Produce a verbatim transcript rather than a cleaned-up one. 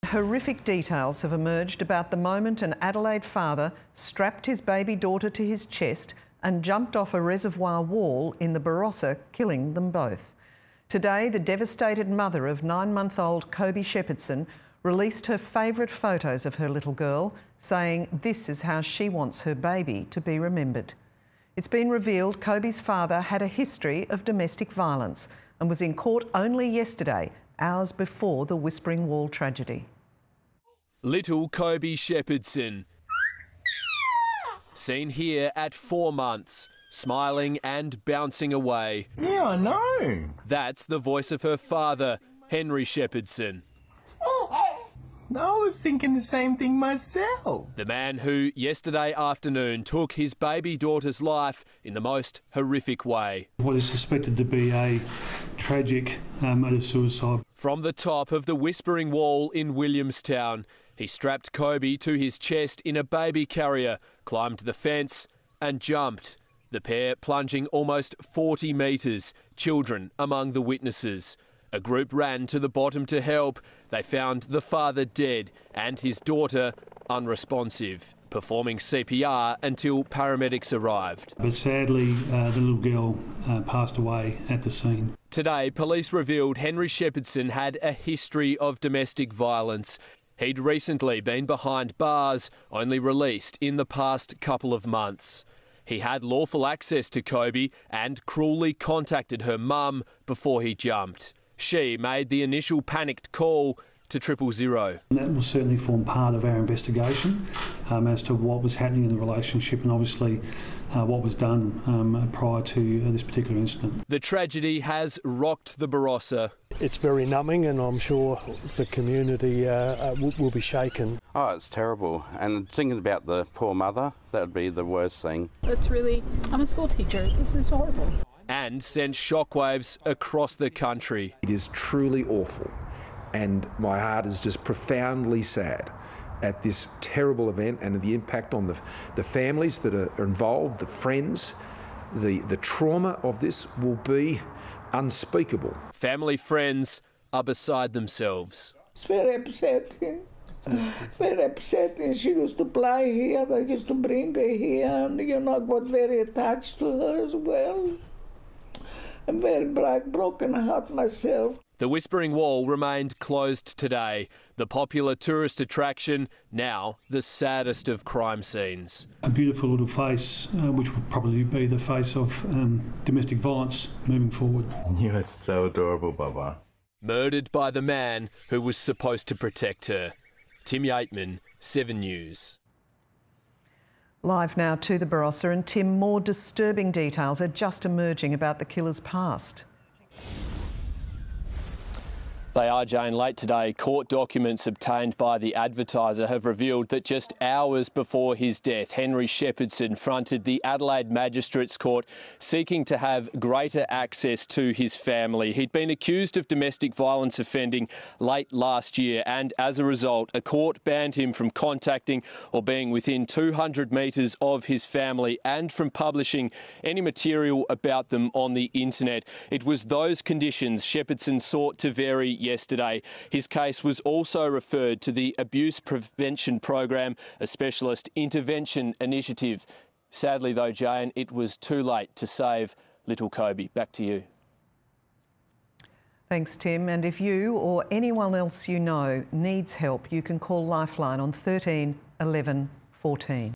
Horrific details have emerged about the moment an Adelaide father strapped his baby daughter to his chest and jumped off a reservoir wall in the Barossa, killing them both. Today, the devastated mother of nine-month-old Kobi Shepherdson released her favourite photos of her little girl, saying this is how she wants her baby to be remembered. It's been revealed Kobi's father had a history of domestic violence and was in court only yesterday, hours before the Whispering Wall tragedy. Little Kobi Shepherdson, seen here at four months, smiling and bouncing away. Yeah, I know. That's the voice of her father, Henry Shepherdson. I was thinking the same thing myself. The man who yesterday afternoon took his baby daughter's life in the most horrific way. What is suspected to be a tragic um, murder suicide. From the top of the Whispering Wall in Williamstown, he strapped Kobi to his chest in a baby carrier, climbed the fence and jumped. The pair plunging almost forty metres, children among the witnesses. A group ran to the bottom to help. They found the father dead and his daughter unresponsive, performing C P R until paramedics arrived. But sadly, uh, the little girl uh, passed away at the scene. Today, police revealed Henry Shepherdson had a history of domestic violence. He'd recently been behind bars, only released in the past couple of months. He had lawful access to Kobi and cruelly contacted her mum before he jumped. She made the initial panicked call to triple zero. And that will certainly form part of our investigation um, as to what was happening in the relationship and obviously uh, what was done um, prior to uh, this particular incident. The tragedy has rocked the Barossa. It's very numbing and I'm sure the community uh, uh, will, will be shaken. Oh, it's terrible. And thinking about the poor mother, that would be the worst thing. It's really, I'm a school teacher, this is horrible. And sent shockwaves across the country. It is truly awful, and my heart is just profoundly sad at this terrible event and the impact on the, the families that are involved, the friends. The, the trauma of this will be unspeakable. Family friends are beside themselves. It's very upsetting. Very upsetting. She used to play here, they used to bring her here, and you know, I got very attached to her as well. I'm very broken heart myself. The Whispering Wall remained closed today. The popular tourist attraction, now the saddest of crime scenes. A beautiful little face, uh, which would probably be the face of um, domestic violence moving forward. You are so adorable, Baba. Murdered by the man who was supposed to protect her. Tim Yateman, Seven News. Live now to the Barossa, and Tim, more disturbing details are just emerging about the killer's past. They are, Jane. Late today, court documents obtained by the Advertiser have revealed that just hours before his death, Henry Shepherdson fronted the Adelaide Magistrates Court seeking to have greater access to his family. He'd been accused of domestic violence offending late last year, and as a result, a court banned him from contacting or being within two hundred metres of his family and from publishing any material about them on the internet. It was those conditions Shepherdson sought to vary yesterday. His case was also referred to the Abuse Prevention Program, a specialist intervention initiative. Sadly though, Jane, it was too late to save little Kobi. Back to you. Thanks, Tim. And if you or anyone else you know needs help, you can call Lifeline on thirteen eleven fourteen.